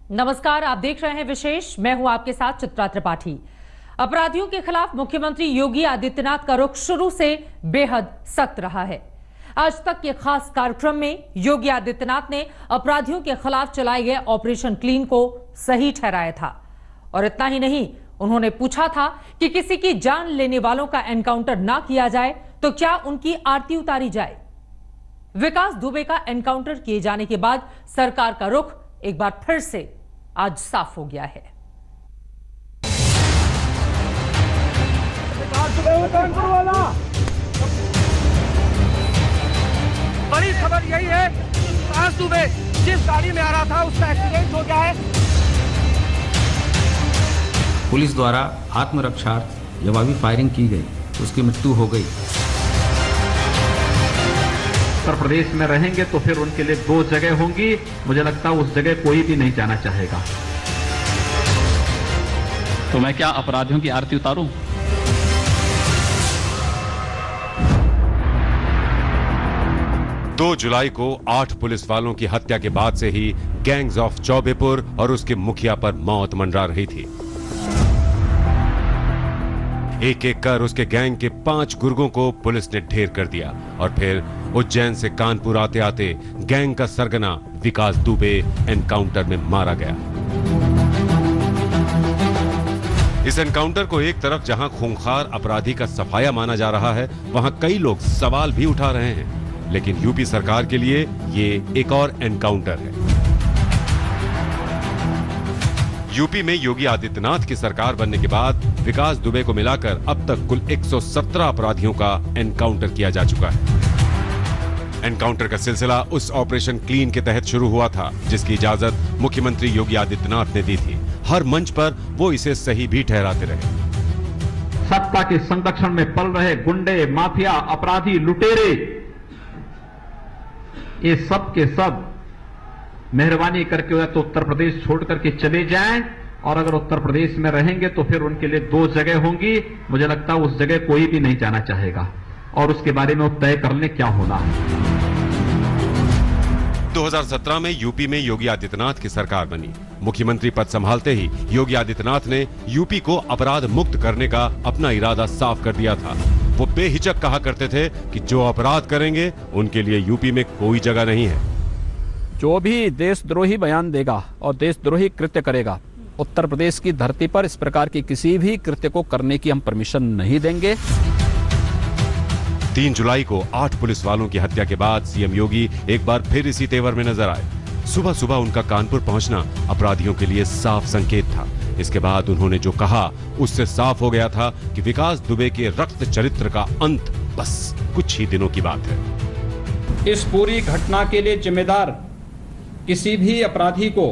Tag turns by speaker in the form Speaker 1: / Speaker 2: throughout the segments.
Speaker 1: नमस्कार, आप देख रहे हैं विशेष। मैं हूं आपके साथ चित्रा त्रिपाठी। अपराधियों के खिलाफ मुख्यमंत्री योगी आदित्यनाथ का रुख शुरू से बेहद सख्त रहा है। आज तक के खास कार्यक्रम में योगी आदित्यनाथ ने अपराधियों के खिलाफ चलाए गए ऑपरेशन क्लीन को सही ठहराया था। और इतना ही नहीं, उन्होंने पूछा था कि किसी की जान लेने वालों का एनकाउंटर ना किया जाए तो क्या उनकी आरती उतारी जाए। विकास दुबे का एनकाउंटर किए जाने के बाद सरकार का रुख एक बार फिर से आज साफ हो गया है।
Speaker 2: बड़ी खबर यही है, विकास दुबे जिस गाड़ी में आ रहा था उसका एक्सीडेंट हो गया है।
Speaker 3: पुलिस द्वारा आत्मरक्षार्थ जवाबी फायरिंग की गई, उसकी मृत्यु हो गई।
Speaker 4: उत्तर प्रदेश में रहेंगे तो फिर उनके लिए 2 जगह होंगी। मुझे लगता है उस जगह कोई भी नहीं जाना चाहेगा।
Speaker 5: तो मैं क्या अपराधियों की आरती उतारूं?
Speaker 6: दो जुलाई को 8 पुलिस वालों की हत्या के बाद से ही गैंग्स ऑफ चौबेपुर और उसके मुखिया पर मौत मंडरा रही थी। एक एक कर उसके गैंग के 5 गुर्गों को पुलिस ने ढेर कर दिया और फिर उज्जैन से कानपुर आते आते गैंग का सरगना विकास दुबे एनकाउंटर में मारा गया। इस एनकाउंटर को एक तरफ जहां खूंखार अपराधी का सफाया माना जा रहा है, वहां कई लोग सवाल भी उठा रहे हैं। लेकिन यूपी सरकार के लिए ये एक और एनकाउंटर है। यूपी में योगी आदित्यनाथ की सरकार बनने के बाद विकास दुबे को मिलाकर अब तक कुल 117 अपराधियों का एनकाउंटर किया जा चुका है। एनकाउंटर का सिलसिला उस ऑपरेशन क्लीन के तहत शुरू हुआ था, जिसकी इजाजत मुख्यमंत्री योगी आदित्यनाथ ने दी थी। हर मंच पर वो इसे सही भी ठहराते रहे।
Speaker 4: सत्ता के संरक्षण में पल रहे गुंडे, माफिया, अपराधी, लुटेरे, ये सब के सब मेहरबानी करके या तो उत्तर प्रदेश छोड़ करके चले जाएं, और अगर उत्तर प्रदेश में रहेंगे तो फिर उनके लिए 2 जगह होंगी। मुझे लगता है उस जगह कोई भी नहीं जाना चाहेगा और उसके बारे में वो तय कर ले क्या होना है।
Speaker 6: 2017 में यूपी में योगी आदित्यनाथ की सरकार बनी। मुख्यमंत्री पद संभालते ही योगी आदित्यनाथ ने यूपी को अपराध मुक्त करने का अपना इरादा साफ कर दिया था। वो बेहिचक कहा करते थे कि जो अपराध करेंगे उनके लिए यूपी में कोई जगह नहीं है।
Speaker 5: जो भी देशद्रोही बयान देगा और देशद्रोही कृत्य करेगा, उत्तर प्रदेश की धरती पर इस प्रकार की किसी भी कृत्य को करने की हम परमिशन नहीं देंगे।
Speaker 6: 3 जुलाई को 8 पुलिस वालों की हत्या के बाद सीएम योगी एक बार फिर इसी तेवर में नजर आए। सुबह सुबह उनका कानपुर पहुंचना अपराधियों के लिए साफ संकेत था। इसके बाद उन्होंने जो कहा उससे साफ हो गया था कि विकास दुबे के रक्त चरित्र का अंत बस कुछ ही दिनों की बात है।
Speaker 7: इस पूरी घटना के लिए जिम्मेदार किसी भी अपराधी को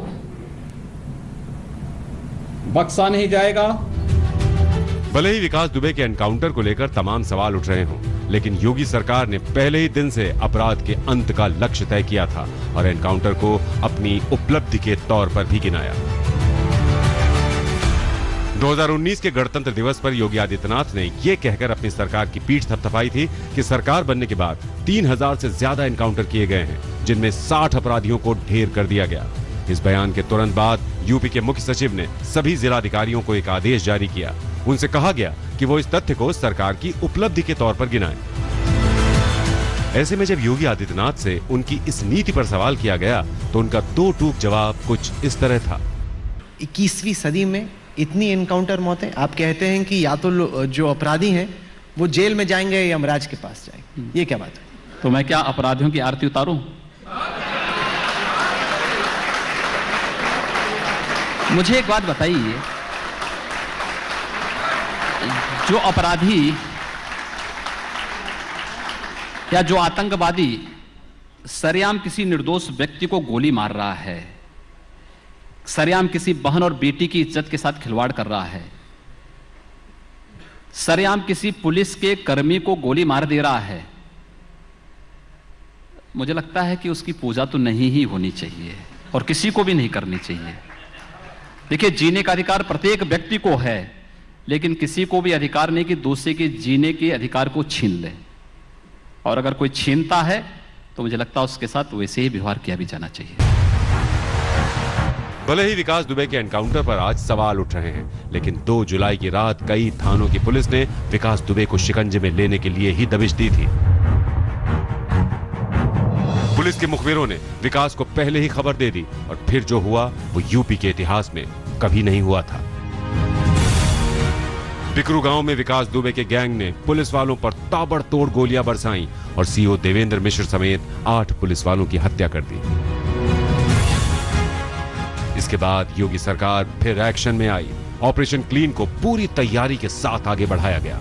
Speaker 7: बख्शा नहीं जाएगा।
Speaker 6: भले ही विकास दुबे के एनकाउंटर को लेकर तमाम सवाल उठ रहे हों, लेकिन योगी सरकार ने पहले ही दिन से अपराध के अंत का लक्ष्य तय किया था और एनकाउंटर को अपनी उपलब्धि के तौर पर भी गिनाया। 2019 के गणतंत्र दिवस पर योगी आदित्यनाथ ने यह कहकर अपनी सरकार की पीठ थपथपाई थी कि सरकार बनने के बाद 3000 से ज्यादा एनकाउंटर किए गए हैं, जिनमें 60 अपराधियों को ढेर कर दिया गया। इस बयान के तुरंत बाद यूपी के मुख्य सचिव ने सभी जिलाधिकारियों को एक आदेश जारी किया। उनसे कहा गया कि वो इस तथ्य को सरकार की उपलब्धि के तौर पर गिनाएं। ऐसे में जब योगी आदित्यनाथ से उनकी इस नीति पर सवाल किया गया तो उनका 2 टूक जवाब कुछ इस तरह था।
Speaker 8: 21वीं सदी में इतनी एनकाउंटर मौतें, आप कहते हैं कि या तो जो अपराधी हैं वो जेल में जाएंगे या यमराज के पास जाएंगे, ये क्या बात है?
Speaker 5: तो मैं क्या अपराधियों की आरती उतारूं? मुझे एक बात बताइए, जो अपराधी या जो आतंकवादी सरेआम किसी निर्दोष व्यक्ति को गोली मार रहा है, सरेआम किसी बहन और बेटी की इज्जत के साथ खिलवाड़ कर रहा है, सरेआम किसी पुलिस के कर्मी को गोली मार दे रहा है, मुझे लगता है कि उसकी पूजा तो नहीं ही होनी चाहिए और किसी को भी नहीं करनी चाहिए। देखिए, जीने का अधिकार प्रत्येक व्यक्ति को है, लेकिन किसी को भी अधिकार नहीं कि दूसरे के जीने के अधिकार को छीन ले। और अगर कोई छीनता है तो मुझे लगता है उसके साथ वैसे ही व्यवहार किया भी जाना चाहिए।
Speaker 6: भले ही विकास दुबे के एनकाउंटर पर आज सवाल उठ रहे हैं, लेकिन 2 जुलाई की रात कई थानों की पुलिस ने विकास दुबे को शिकंजे में लेने के लिए ही दबिश दी थी। पुलिस के मुखबिरों ने विकास को पहले ही खबर दे दी और फिर जो हुआ वो यूपी के इतिहास में कभी नहीं हुआ था। बिकरू गांव में विकास दुबे के गैंग ने पुलिस वालों पर ताबड़तोड़ गोलियां बरसाईं और सीओ देवेंद्र मिश्र समेत 8 पुलिस वालों की हत्या कर दी। इसके बाद योगी सरकार फिर एक्शन में आई। ऑपरेशन क्लीन को पूरी तैयारी के साथ आगे बढ़ाया गया।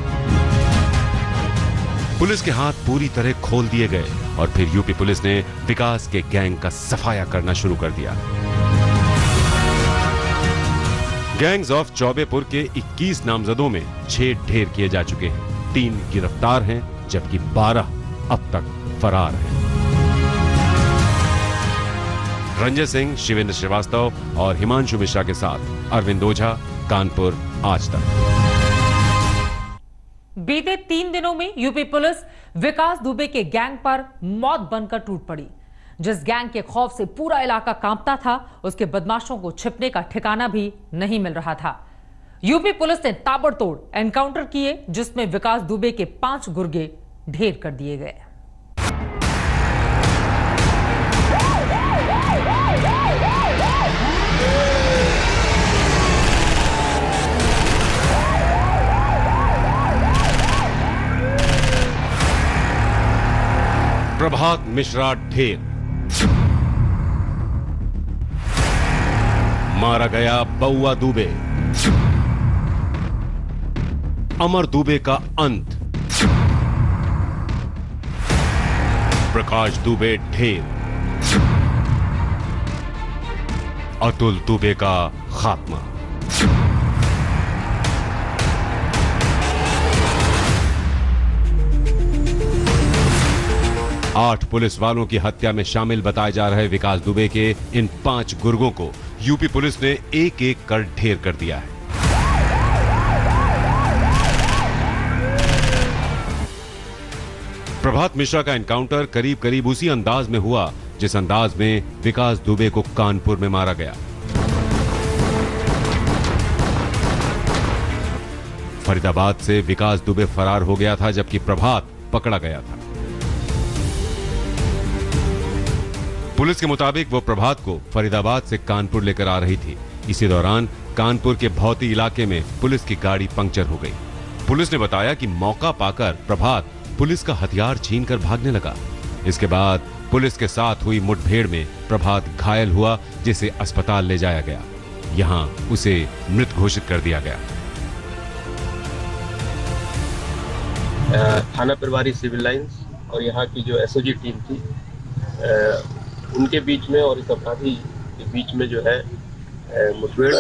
Speaker 6: पुलिस के हाथ पूरी तरह खोल दिए गए और फिर यूपी पुलिस ने विकास के गैंग का सफाया करना शुरू कर दिया। गैंग्स ऑफ चौबेपुर के 21 नामजदों में 6 ढेर किए जा चुके हैं, 3 गिरफ्तार हैं जबकि 12 अब तक फरार हैं। रंजय सिंह, शिवेंद्र श्रीवास्तव और हिमांशु मिश्रा के साथ अरविंद ओझा, कानपुर, आज तक।
Speaker 1: बीते 3 दिनों में यूपी पुलिस विकास दुबे के गैंग पर मौत बनकर टूट पड़ी। जिस गैंग के खौफ से पूरा इलाका कांपता था, उसके बदमाशों को छिपने का ठिकाना भी नहीं मिल रहा था। यूपी पुलिस ने ताबड़तोड़ एनकाउंटर किए, जिसमें विकास दुबे के 5 गुर्गे ढेर कर दिए गए।
Speaker 6: प्रभात मिश्रा ढेर, मारा गया बउआ दुबे, अमर दुबे का अंत, प्रकाश दुबे ढेर, अतुल दुबे का खात्मा। आठ पुलिस वालों की हत्या में शामिल बताए जा रहे विकास दुबे के इन 5 गुर्गों को यूपी पुलिस ने एक-एक कर ढेर कर दिया है। प्रभात मिश्रा का एनकाउंटर करीब करीब उसी अंदाज में हुआ जिस अंदाज में विकास दुबे को कानपुर में मारा गया। फरीदाबाद से विकास दुबे फरार हो गया था जबकि प्रभात पकड़ा गया था। पुलिस के मुताबिक वो प्रभात को फरीदाबाद से कानपुर लेकर आ रही थी। इसी दौरान कानपुर के भौती इलाके में पुलिस की गाड़ी पंक्चर हो गई। पुलिस ने बताया कि मौका पाकर प्रभात पुलिस का हथियार छीनकर भागने लगा। इसके बाद पुलिस के साथ हुई मुठभेड़ में प्रभात घायल हुआ, जिसे अस्पताल ले जाया गया। यहां उसे मृत घोषित कर दिया गया।
Speaker 9: थाना प्रभारी सिविल लाइंस और यहाँ की जो एसओजी टीम थी, उनके बीच में और इस अपराधी के बीच में जो है मुठभेड़।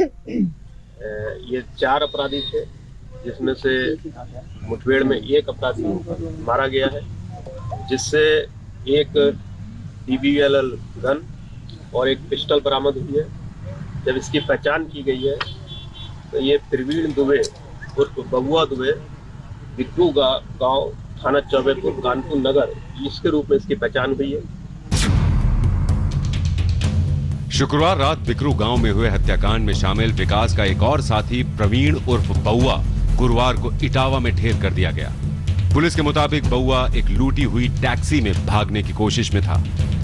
Speaker 9: ये 4 अपराधी थे, जिसमें से मुठभेड़ में एक अपराधी मारा गया है, जिससे एक DBLL गन और एक पिस्टल बरामद हुई है। जब इसकी पहचान की गई है तो ये प्रवीण दुबे उर्फ बबुआ दुबे, बिकरू गांव, थाना चौबेपुर, कानपुर नगर, इसके रूप में इसकी पहचान हुई है।
Speaker 6: शुक्रवार रात बिकरू गांव में हुए हत्याकांड में शामिल विकास का एक और साथी प्रवीण उर्फ बउआ गुरुवार को इटावा में ढेर कर दिया गया। पुलिस के मुताबिक बउआ एक लूटी हुई टैक्सी में भागने की कोशिश में था।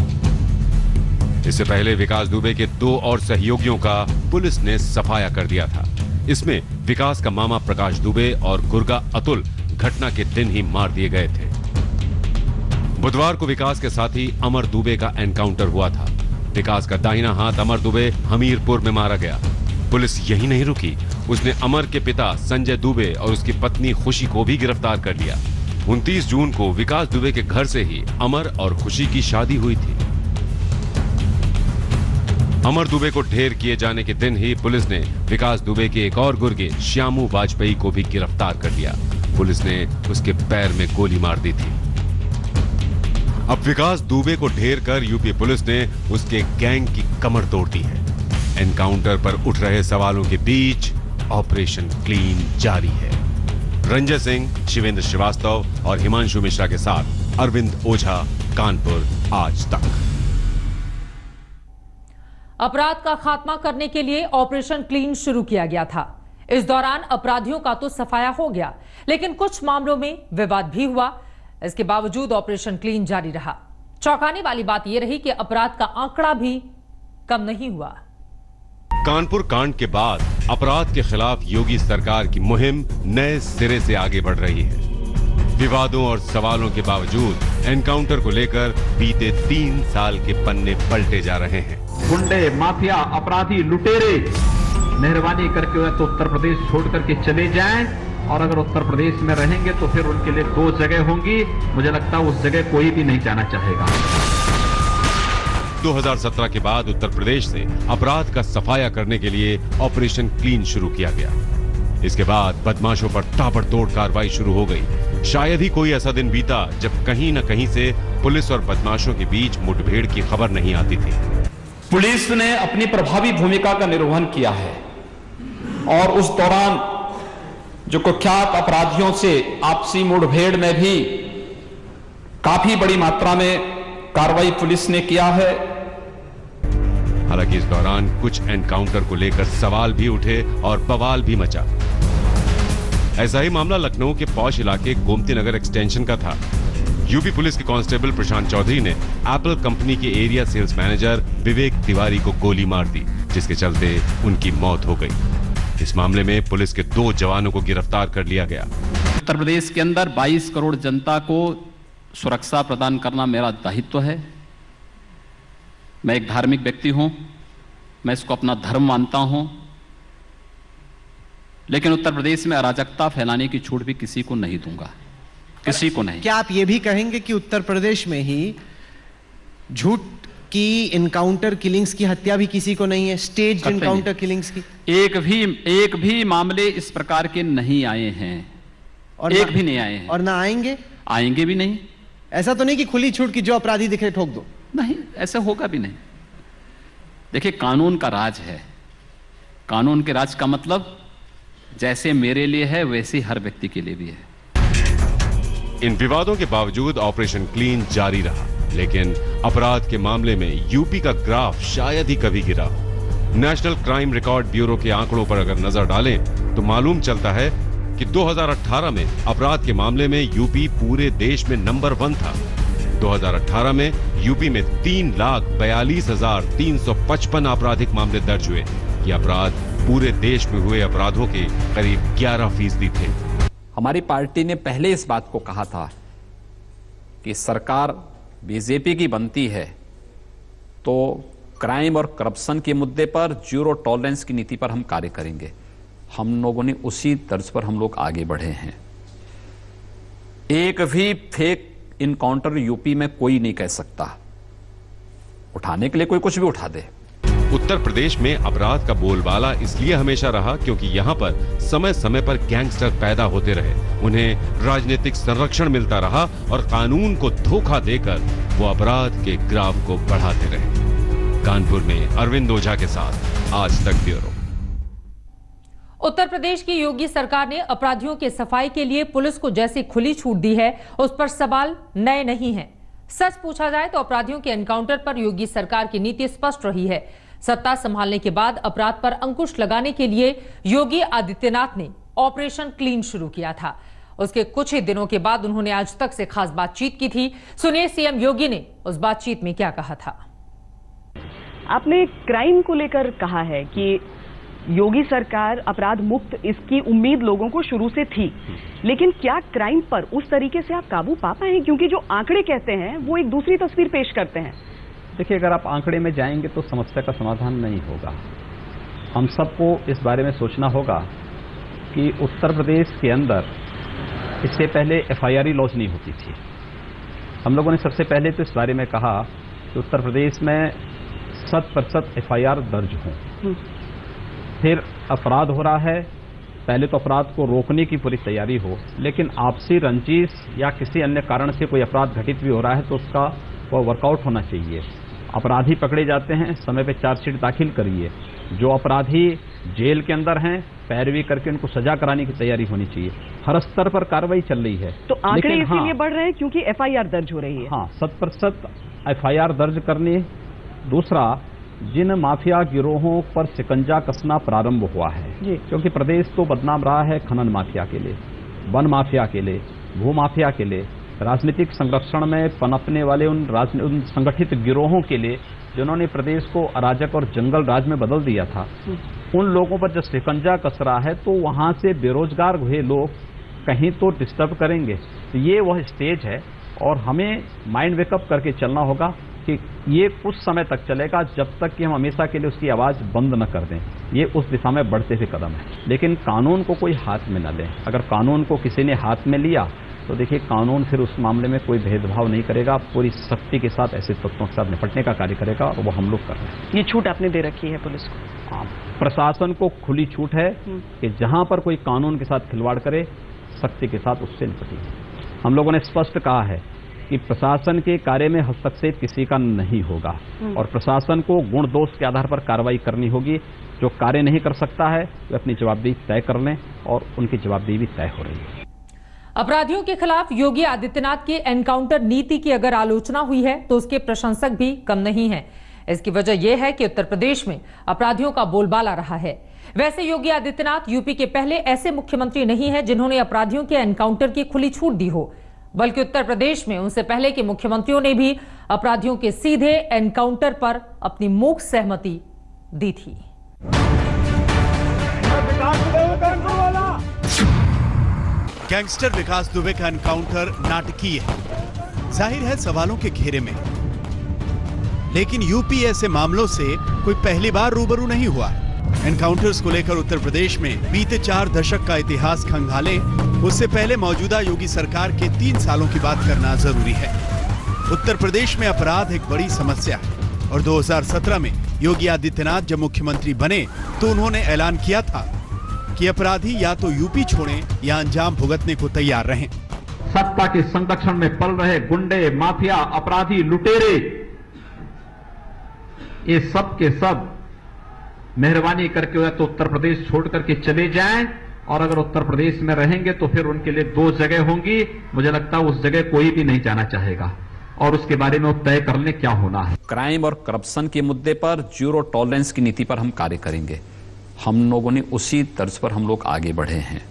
Speaker 6: इससे पहले विकास दुबे के 2 और सहयोगियों का पुलिस ने सफाया कर दिया था। इसमें विकास का मामा प्रकाश दुबे और गुर्गा अतुल घटना के दिन ही मार दिए गए थे। बुधवार को विकास के साथी अमर दुबे का एनकाउंटर हुआ था। विकास का दाहिना हाथ अमर दुबे हमीरपुर में मारा गया। पुलिस यही नहीं रुकी, उसने अमर के पिता संजय दुबे और उसकी पत्नी खुशी को भी गिरफ्तार कर लिया। 29 जून को विकास दुबे के घर से ही अमर और खुशी की शादी हुई थी। अमर दुबे को ढेर किए जाने के दिन ही पुलिस ने विकास दुबे के एक और गुर्गे श्यामू वाजपेयी को भी गिरफ्तार कर लिया। पुलिस ने उसके पैर में गोली मार दी थी। अब विकास दुबे को ढेर कर यूपी पुलिस ने उसके गैंग की कमर तोड़ दी है। एनकाउंटर पर उठ रहे सवालों के बीच ऑपरेशन क्लीन जारी है। रंजय सिंह, शिवेंद्र श्रीवास्तव और हिमांशु मिश्रा के साथ अरविंद ओझा, कानपुर, आज तक।
Speaker 1: अपराध का खात्मा करने के लिए ऑपरेशन क्लीन शुरू किया गया था। इस दौरान अपराधियों का तो सफाया हो गया, लेकिन कुछ मामलों में विवाद भी हुआ। इसके बावजूद ऑपरेशन क्लीन जारी रहा। चौंकाने वाली बात यह रही कि अपराध का आंकड़ा भी कम नहीं हुआ।
Speaker 6: कानपुर कांड के बाद अपराध के खिलाफ योगी सरकार की मुहिम नए सिरे से आगे बढ़ रही है। विवादों और सवालों के बावजूद एनकाउंटर को लेकर बीते 3 साल के पन्ने पलटे जा रहे हैं।
Speaker 4: गुंडे, माफिया, अपराधी, लुटेरे मेहरबानी करके तो उत्तर प्रदेश छोड़ करके चले जाएं, और अगर उत्तर प्रदेश में रहेंगे तो फिर उनके लिए 2 जगह होंगी। मुझे लगता है उस जगह कोई भी नहीं जाना चाहेगा।
Speaker 6: 2017 के बाद उत्तर प्रदेश से अपराध का सफाया करने के लिए ऑपरेशन क्लीन शुरू किया गया। इसके बाद बदमाशों पर ताबड़तोड़ कार्रवाई शुरू हो गई। शायद ही कोई ऐसा दिन बीता जब कहीं न कहीं से पुलिस और बदमाशों के बीच मुठभेड़ की खबर नहीं आती थी।
Speaker 7: पुलिस ने अपनी प्रभावी भूमिका का निर्वहन किया है और उस दौरान जो कुख्यात अपराधियों से आपसी मुठभेड़ में भी काफी बड़ी मात्रा में कार्रवाई पुलिस ने किया है।
Speaker 6: हालांकि इस दौरान कुछ एनकाउंटर को लेकर सवाल भी उठे और बवाल भी मचा। ऐसा ही मामला लखनऊ के पौष इलाके गोमती नगर एक्सटेंशन का था। यूपी पुलिस के कांस्टेबल प्रशांत चौधरी ने एप्पल कंपनी के area sales manager Vivek Tiwari को गोली मार दी, जिसके चलते उनकी मौत हो गई। इस मामले में पुलिस के 2 जवानों को गिरफ्तार कर लिया गया।
Speaker 5: उत्तर प्रदेश के अंदर 22 करोड़ जनता को सुरक्षा प्रदान करना मेरा दायित्व है। मैं एक धार्मिक व्यक्ति हूं, मैं इसको अपना धर्म मानता हूं, लेकिन उत्तर प्रदेश में अराजकता फैलाने की छूट भी किसी को नहीं दूंगा, किसी को नहीं।
Speaker 8: क्या आप ये भी कहेंगे कि उत्तर प्रदेश में ही झूठ की इनकाउंटर किलिंग्स की हत्या भी किसी को नहीं है, स्टेज इनकाउंटर किलिंग्स की?
Speaker 5: एक भी मामले इस प्रकार के नहीं आए हैं, और एक भी नहीं आए हैं,
Speaker 8: और ना आएंगे,
Speaker 5: आएंगे भी नहीं।
Speaker 8: ऐसा तो नहीं कि खुली छूट की जो अपराधी दिखे ठोक दो,
Speaker 5: नहीं, ऐसा होगा भी नहीं। देखिए, कानून का राज है। कानून के राज का मतलब जैसे मेरे लिए है वैसे हर व्यक्ति के लिए भी है।
Speaker 6: इन विवादों के बावजूद ऑपरेशन क्लीन जारी रहा, लेकिन अपराध के मामले में यूपी का ग्राफ शायद ही कभी गिरा हो। नेशनल क्राइम रिकॉर्ड ब्यूरो के आंकड़ों पर अगर नजर डालें तो मालूम चलता है कि 2018 में अपराध के मामले में यूपी पूरे देश में नंबर 1 था। 2018 में यूपी में 3,42,355 आपराधिक मामले दर्ज हुए। ये अपराध पूरे देश में हुए अपराधों के करीब 11% थे।
Speaker 5: हमारी पार्टी ने पहले इस बात को कहा था कि सरकार बीजेपी की बनती है तो क्राइम और करप्शन के मुद्दे पर जीरो टॉलरेंस की नीति पर हम कार्य करेंगे। हम लोगों ने उसी तर्ज पर हम लोग आगे बढ़े हैं। एक भी फेक इनकाउंटर यूपी में कोई नहीं कह सकता। उठाने के लिए कोई कुछ भी उठा दे।
Speaker 6: उत्तर प्रदेश में अपराध का बोलबाला इसलिए हमेशा रहा क्योंकि यहाँ पर समय समय पर गैंगस्टर पैदा होते रहे, उन्हें राजनीतिक संरक्षण मिलता रहा और कानून को धोखा देकर वो अपराध के ग्राफ को बढ़ाते रहे। कानपुर में अरविंद ओझा के साथ आज तक ब्यूरो।
Speaker 1: उत्तर प्रदेश की योगी सरकार ने अपराधियों के सफाई के लिए पुलिस को जैसी खुली छूट दी है, उस पर सवाल नए नहीं हैं। सच पूछा जाए तो अपराधियों के एनकाउंटर पर योगी सरकार की नीति स्पष्ट रही है। सत्ता संभालने के बाद अपराध पर अंकुश लगाने के लिए योगी आदित्यनाथ ने ऑपरेशन क्लीन शुरू किया था। उसके कुछ ही दिनों के बाद उन्होंने आज तक से खास बातचीत की थी। सुनिए सीएम योगी ने उस बातचीत में क्या कहा था।
Speaker 10: आपने क्राइम को लेकर कहा है कि योगी सरकार अपराध मुक्त, इसकी उम्मीद लोगों को शुरू से थी, लेकिन क्या क्राइम पर उस तरीके से आप काबू पा पाए? क्योंकि जो आंकड़े कहते हैं वो एक दूसरी तस्वीर पेश करते हैं।
Speaker 7: देखिए, अगर आप आंकड़े में जाएंगे तो समस्या का समाधान नहीं होगा। हम सबको इस बारे में सोचना होगा कि उत्तर प्रदेश के अंदर इससे पहले FIR लॉन्च नहीं होती थी। हम लोगों ने सबसे पहले तो इस बारे में कहा कि उत्तर प्रदेश में 100% FIR दर्ज हों। फिर अपराध हो रहा है, पहले तो अपराध को रोकने की पूरी तैयारी हो, लेकिन आपसी रंजिश या किसी अन्य कारण से कोई अपराध घटित भी हो रहा है तो उसका वो वर्कआउट होना चाहिए। अपराधी पकड़े जाते हैं, समय पे चार्जशीट दाखिल करिए। जो अपराधी जेल के अंदर हैं, पैरवी करके उनको सजा कराने की तैयारी होनी चाहिए। हर स्तर पर कार्रवाई चल रही है।
Speaker 10: तो आंकड़े इसीलिए बढ़ रहे हैं क्योंकि FIR दर्ज हो रही है।
Speaker 7: हाँ, 100% FIR दर्ज करने। दूसरा, जिन माफिया गिरोहों पर शिकंजा कसना प्रारंभ हुआ है, क्योंकि प्रदेश तो बदनाम रहा है खनन माफिया के लिए, वन माफिया के लिए, भू माफिया के लिए, राजनीतिक संरक्षण में पनपने वाले उन संगठित गिरोहों के लिए जिन्होंने प्रदेश को अराजक और जंगल राज में बदल दिया था। उन लोगों पर जब शिकंजा कस रहा है तो वहां से बेरोजगार हुए लोग कहीं तो डिस्टर्ब करेंगे। तो ये वह स्टेज है और हमें माइंड वेकअप करके चलना होगा कि ये कुछ समय तक चलेगा जब तक कि हम हमेशा के लिए उसकी आवाज बंद न कर दें। ये उस दिशा में बढ़ते हुए कदम है, लेकिन कानून को कोई हाथ में न ले। अगर कानून को किसी ने हाथ में लिया तो देखिए कानून फिर उस मामले में कोई भेदभाव नहीं करेगा, पूरी सख्ती के साथ ऐसे तत्वों के साथ निपटने का कार्य करेगा और वो हम लोग कर रहे हैं।
Speaker 10: ये छूट आपने दे रखी है पुलिस को?
Speaker 7: हाँ, प्रशासन को खुली छूट है कि जहां पर कोई कानून के साथ खिलवाड़ करे सख्ती के साथ उससे निपटेंगे। हम लोगों ने स्पष्ट कहा है कि प्रशासन के कार्य में हस्तक्षेप किसी का नहीं होगा और प्रशासन को गुण दोष के आधार पर कार्रवाई करनी होगी। जो कार्य नहीं कर सकता है वे अपनी जवाबदेही तय कर लें और उनकी जवाबदेही भी तय हो रही है।
Speaker 1: अपराधियों के खिलाफ योगी आदित्यनाथ की एनकाउंटर नीति की अगर आलोचना हुई है तो उसके प्रशंसक भी कम नहीं हैं। इसकी वजह यह है कि उत्तर प्रदेश में अपराधियों का बोलबाला रहा है। वैसे योगी आदित्यनाथ यूपी के पहले ऐसे मुख्यमंत्री नहीं है जिन्होंने अपराधियों के एनकाउंटर की खुली छूट दी हो, बल्कि उत्तर प्रदेश में उनसे पहले के मुख्यमंत्रियों ने भी अपराधियों के सीधे एनकाउंटर पर अपनी मूक सहमति दी थी।
Speaker 11: गैंगस्टर विकास दुबे का एनकाउंटर नाटकीय है, जाहिर है सवालों के घेरे में, लेकिन यूपी ऐसे मामलों से कोई पहली बार रूबरू नहीं हुआ। एनकाउंटर्स को लेकर उत्तर प्रदेश में बीते 4 दशक का इतिहास खंगालें, उससे पहले मौजूदा योगी सरकार के 3 सालों की बात करना जरूरी है। उत्तर प्रदेश में अपराध एक बड़ी समस्या है और 2017 में योगी आदित्यनाथ जब मुख्यमंत्री बने तो उन्होंने ऐलान किया था कि अपराधी या तो यूपी छोड़ें या अंजाम भुगतने को तैयार रहें।
Speaker 4: सत्ता के संरक्षण में पल रहे गुंडे, माफिया, अपराधी, लुटेरे, ये सब के सब मेहरबानी करके या तो उत्तर प्रदेश छोड़ करके चले जाएं और अगर उत्तर प्रदेश में रहेंगे तो फिर उनके लिए 2 जगह होंगी। मुझे लगता है उस जगह कोई भी नहीं जाना चाहेगा और उसके बारे में वो तय कर ले क्या होना है।
Speaker 5: क्राइम और करप्शन के मुद्दे पर जीरो टॉलरेंस की नीति पर हम कार्य करेंगे। हम लोगों ने उसी तर्ज पर हम लोग आगे बढ़े हैं।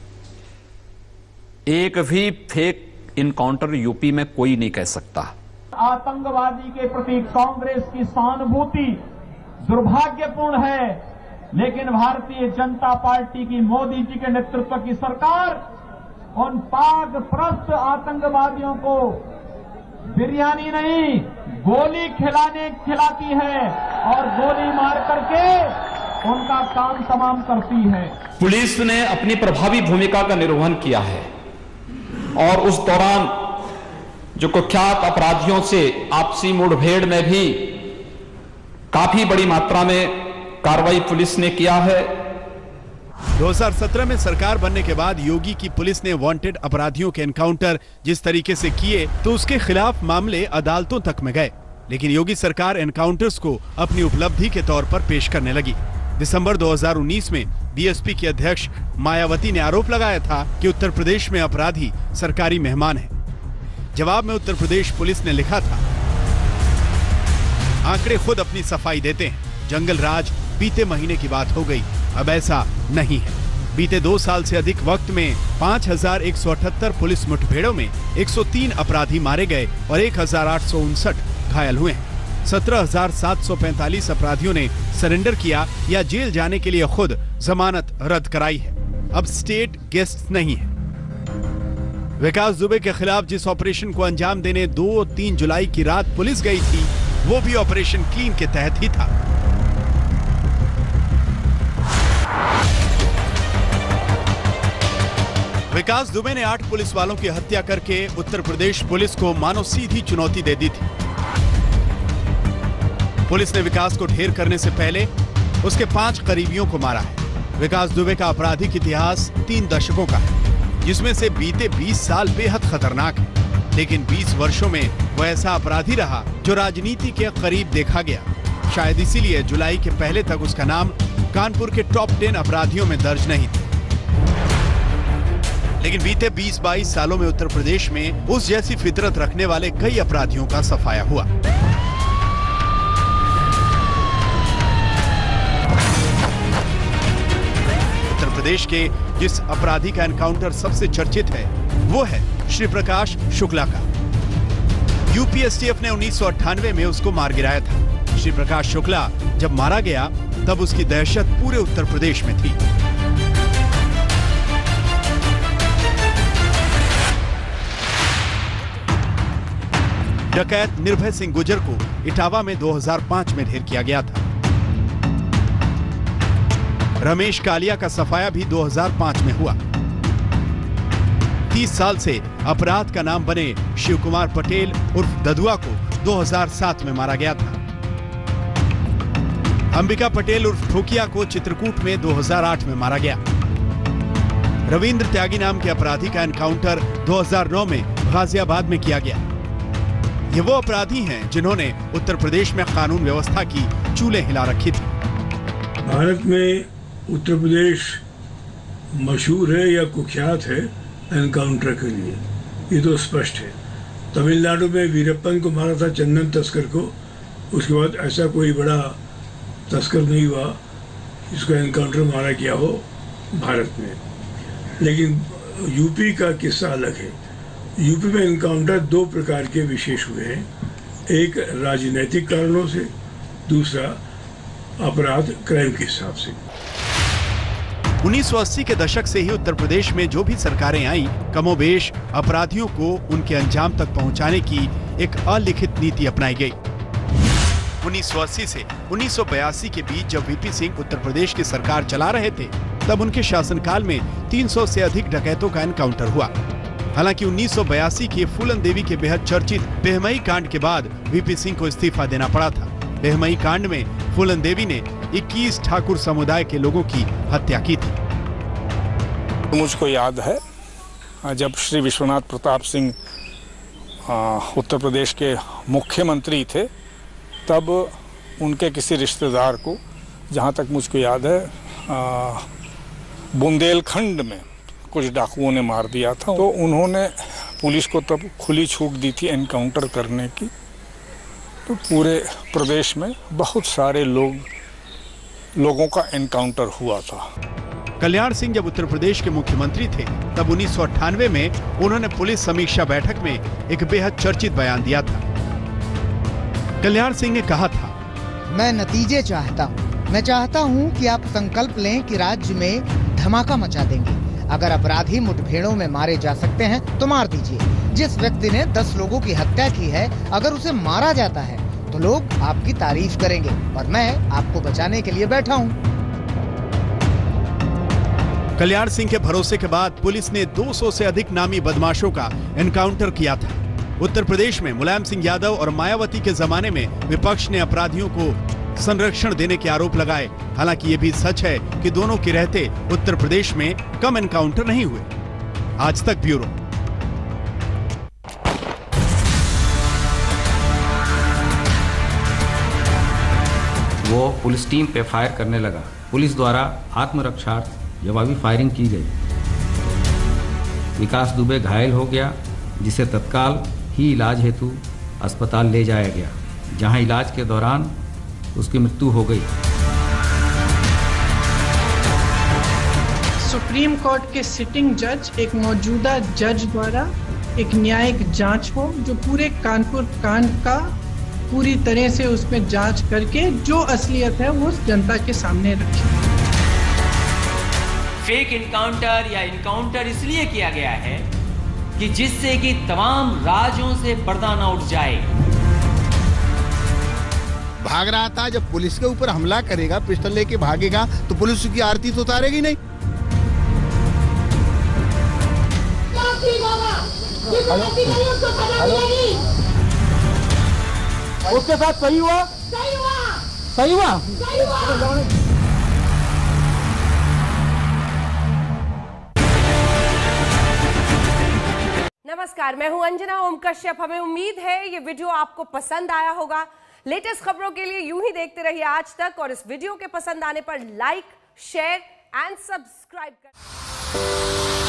Speaker 5: एक भी फेक इनकाउंटर यूपी में कोई नहीं कह सकता।
Speaker 12: आतंकवादी के प्रति कांग्रेस की सहानुभूति दुर्भाग्यपूर्ण है, लेकिन भारतीय जनता पार्टी की मोदी जी के नेतृत्व की सरकार उन पाक प्रस्त आतंकवादियों को बिरयानी नहीं गोली खिलाती है और गोली मार करके उनका काम तमाम करती है।
Speaker 5: पुलिस ने अपनी प्रभावी भूमिका का निर्वहन किया है और उस दौरान जो कुख्यात अपराधियों से आपसी मुठभेड़ में भी काफी बड़ी मात्रा में कार्रवाई पुलिस ने किया है।
Speaker 11: 2017 में सरकार बनने के बाद योगी की पुलिस ने वांटेड अपराधियों के एनकाउंटर जिस तरीके से किए तो उसके खिलाफ मामले अदालतों तक में गए, लेकिन योगी सरकार एनकाउंटर्स को अपनी उपलब्धि के तौर पर पेश करने लगी। दिसंबर 2019 में बीएसपी की अध्यक्ष मायावती ने आरोप लगाया था कि उत्तर प्रदेश में अपराधी सरकारी मेहमान हैं। जवाब में उत्तर प्रदेश पुलिस ने लिखा था, आंकड़े खुद अपनी सफाई देते हैं, जंगल राज बीते महीने की बात हो गई, अब ऐसा नहीं है। बीते 2 साल से अधिक वक्त में 5178 पुलिस मुठभेड़ों में 103 अपराधी मारे गए और 1859 घायल हुए हैं। 17,745 अपराधियों ने सरेंडर किया या जेल जाने के लिए खुद जमानत रद्द कराई है। अब स्टेट गेस्ट नहीं है। विकास दुबे के खिलाफ जिस ऑपरेशन को अंजाम देने 2 और 3 जुलाई की रात पुलिस गई थी वो भी ऑपरेशन क्लीन के तहत ही था। विकास दुबे ने 8 पुलिस वालों की हत्या करके उत्तर प्रदेश पुलिस को मानो सीधी चुनौती दे दी थी। पुलिस ने विकास को ढेर करने से पहले उसके 5 करीबियों को मारा है। विकास दुबे का आपराधिक इतिहास 3 दशकों का है, जिसमें से बीते 20 साल बेहद खतरनाक है, लेकिन 20 वर्षों में वो ऐसा अपराधी रहा जो राजनीति के करीब देखा गया। शायद इसीलिए जुलाई के पहले तक उसका नाम कानपुर के टॉप 10 अपराधियों में दर्ज नहीं था। लेकिन बीते 20-22 सालों में उत्तर प्रदेश में उस जैसी फितरत रखने वाले कई अपराधियों का सफाया हुआ। प्रदेश के जिस अपराधी का एनकाउंटर सबसे चर्चित है वो है श्री प्रकाश शुक्ला का। यूपी एसटीएफ ने 1998 में उसको मार गिराया था। श्री प्रकाश शुक्ला जब मारा गया तब उसकी दहशत पूरे उत्तर प्रदेश में थी। डकैत निर्भय सिंह गुर्जर को इटावा में 2005 में ढेर किया गया था। रमेश कालिया का सफाया भी 2005 में हुआ। 30 साल से अपराध का नाम बने शिव कुमार पटेल उर्फ ददुआ को 2007 में मारा गया था। अंबिका पटेल उर्फ ठोकिया को चित्रकूट में 2008 में मारा गया। रविंद्र त्यागी नाम के अपराधी का एनकाउंटर 2009 में गाजियाबाद में किया गया। ये वो अपराधी हैं जिन्होंने उत्तर प्रदेश में कानून व्यवस्था की चूलें हिला रखी थी।
Speaker 13: भारत में उत्तर प्रदेश मशहूर है या कुख्यात है एनकाउंटर के लिए, ये तो स्पष्ट है। तमिलनाडु में वीरप्पन को मारा था, चंदन तस्कर को। उसके बाद ऐसा कोई बड़ा तस्कर नहीं हुआ जिसको एनकाउंटर मारा गया हो भारत में। लेकिन यूपी का किस्सा अलग है। यूपी में एनकाउंटर दो प्रकार के विशेष हुए हैं, एक राजनीतिक कारणों से, दूसरा अपराध क्राइम के हिसाब से।
Speaker 11: 1980 के दशक से ही उत्तर प्रदेश में जो भी सरकारें आईं, कमोबेश अपराधियों को उनके अंजाम तक पहुंचाने की एक अलिखित नीति अपनाई गई। 1980 से 1982 के बीच जब वीपी सिंह उत्तर प्रदेश की सरकार चला रहे थे, तब उनके शासनकाल में 300 से अधिक डकैतों का एनकाउंटर हुआ। हालांकि 1982 के फूलन देवी के बेहद चर्चित बेहमई कांड के बाद वीपी सिंह को इस्तीफा देना पड़ा था। बेहमई कांड में फूलन देवी ने 21 ठाकुर समुदाय के लोगों की हत्या की थी।
Speaker 14: मुझको याद है जब श्री विश्वनाथ प्रताप सिंह उत्तर प्रदेश के मुख्यमंत्री थे, तब उनके किसी रिश्तेदार को, जहाँ तक मुझको याद है, बुंदेलखंड में कुछ डाकुओं ने मार दिया था। तो उन्होंने पुलिस को तब खुली छूट दी थी एनकाउंटर करने की। तो पूरे प्रदेश में बहुत सारे लोगों का एनकाउंटर हुआ था।
Speaker 11: कल्याण सिंह जब उत्तर प्रदेश के मुख्यमंत्री थे, तब 1998 में उन्होंने पुलिस समीक्षा बैठक में एक बेहद चर्चित बयान दिया था। कल्याण सिंह ने कहा था,
Speaker 15: मैं नतीजे चाहता हूँ। मैं चाहता हूँ कि आप संकल्प लें कि राज्य में धमाका मचा देंगे। अगर अपराधी मुठभेड़ों में मारे जा सकते हैं तो मार दीजिए। जिस व्यक्ति ने 10 लोगों की हत्या की है, अगर उसे मारा जाता है तो लोग आपकी तारीफ करेंगे, और मैं आपको बचाने के लिए बैठा हूँ।
Speaker 11: कल्याण सिंह के भरोसे के बाद पुलिस ने 200 से अधिक नामी बदमाशों का एनकाउंटर किया था। उत्तर प्रदेश में मुलायम सिंह यादव और मायावती के जमाने में विपक्ष ने अपराधियों को संरक्षण देने के आरोप लगाए। हालांकि ये भी सच है कि दोनों के रहते उत्तर प्रदेश में कम एनकाउंटर नहीं हुए। आज तक ब्यूरो।
Speaker 3: वो पुलिस टीम पे फायर करने लगा। पुलिस द्वारा आत्मरक्षार्थ जवाबी फायरिंग की गई। विकास दुबे घायल हो गया, जिसे तत्काल ही इलाज हेतु अस्पताल ले जाया गया, जहां इलाज के दौरान उसकी मृत्यु हो गई।
Speaker 16: सुप्रीम कोर्ट के सिटिंग जज, एक मौजूदा जज द्वारा एक न्यायिक जांच हो, जो पूरे कानपुर कांड का पूरी तरह से उसमें जांच करके जो असलियत है वो जनता के सामने रखे।
Speaker 17: फेक इनकाउंटर या इनकाउंटर इसलिए किया गया है कि जिससे कि तमाम राज्यों से पर्दा न उठ जाए।
Speaker 18: भाग रहा था, जब पुलिस के ऊपर हमला करेगा, पिस्टल लेके भागेगा, तो पुलिस की आरती तो उतारेगी नहीं।
Speaker 2: उसके साथ सही हुआ? सही हुआ?
Speaker 19: नमस्कार, मैं हूं अंजना ओम कश्यप। हमें उम्मीद है ये वीडियो आपको पसंद आया होगा। लेटेस्ट खबरों के लिए यूं ही देखते रहिए आज तक, और इस वीडियो के पसंद आने पर लाइक, शेयर एंड सब्सक्राइब कर